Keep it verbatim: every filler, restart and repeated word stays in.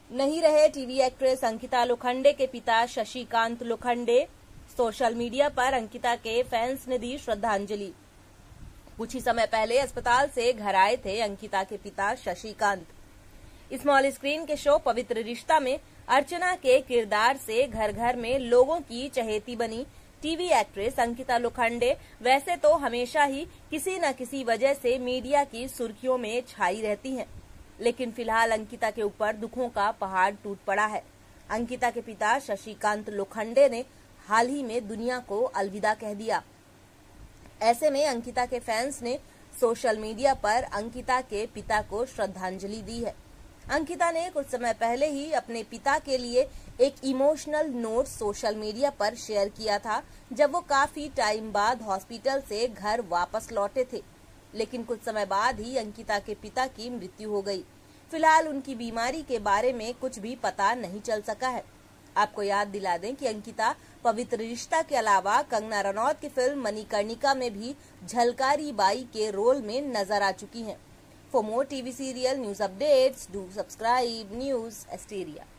नहीं रहे TV actress Ankita Lokhande के पिता शशिकांत लोखंडे। सोशल मीडिया पर अंकिता के फैंस ने दी श्रद्धांजलि। कुछ ही समय पहले अस्पताल से घर आए थे अंकिता के पिता शशिकांत। स्मॉल स्क्रीन के शो पवित्र रिश्ता में अर्चना के किरदार से घर घर में लोगों की चहेती बनी टीवी एक्ट्रेस अंकिता लोखंडे वैसे तो हमेशा ही किसी न किसी वजह से मीडिया की सुर्खियों में छाई रहती हैं, लेकिन फिलहाल अंकिता के ऊपर दुखों का पहाड़ टूट पड़ा है। अंकिता के पिता शशिकांत लोखंडे ने हाल ही में दुनिया को अलविदा कह दिया। ऐसे में अंकिता के फैंस ने सोशल मीडिया पर अंकिता के पिता को श्रद्धांजलि दी है। अंकिता ने कुछ समय पहले ही अपने पिता के लिए एक इमोशनल नोट सोशल मीडिया पर शेयर किया था, जब वो काफी टाइम बाद हॉस्पिटल से घर वापस लौटे थे। लेकिन कुछ समय बाद ही अंकिता के पिता की मृत्यु हो गई। फिलहाल उनकी बीमारी के बारे में कुछ भी पता नहीं चल सका है। आपको याद दिला दें कि अंकिता पवित्र रिश्ता के अलावा कंगना रनौत की फिल्म मणिकर्णिका में भी झलकारी बाई के रोल में नजर आ चुकी हैं। For more T V serial news updates, do subscribe News Asteria.